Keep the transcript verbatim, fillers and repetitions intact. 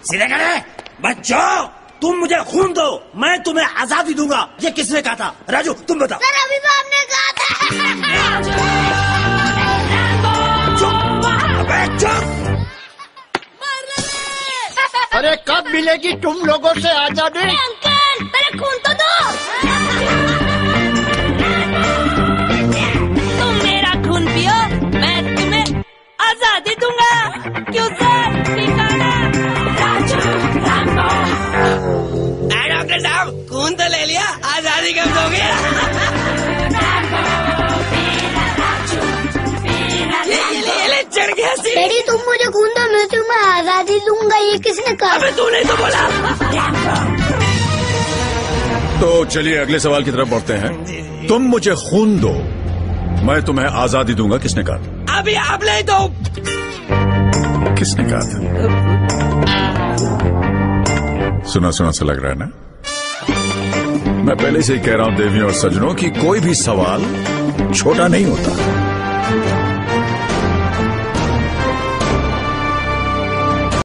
सीधे खड़े। बच्चों, तुम मुझे खून दो, मैं तुम्हें आजादी दूंगा। ये किसने कहा था? राजू तुम बताओ। सर अभी बाप ने कहा था। चुप, अबे चुप। अरे कब मिलेगी तुम लोगों से आजादी? अंकल पहले खून तो दो। तुम मेरा खून पियो, मैं तुम्हें आजादी दूंगा। क्यों सर? डॉक्टर साहब खून तो ले लिया, आजादी कब दोगे? चढ़ गया सी। डैडी तुम मुझे खून दो, मैं तुम्हें आजादी दूंगा। ये किसने कहा? अबे तूने तो बोला। तो चलिए अगले सवाल की तरफ बढ़ते हैं। तुम मुझे खून दो, मैं तुम्हें आजादी दूंगा, किसने कहा? अभी आप ले दो। किसने कहा था? सुना सुना सा लग रहा है ना? मैं पहले से ही कह रहा हूं देवियों और सज्जनों कि कोई भी सवाल छोटा नहीं होता।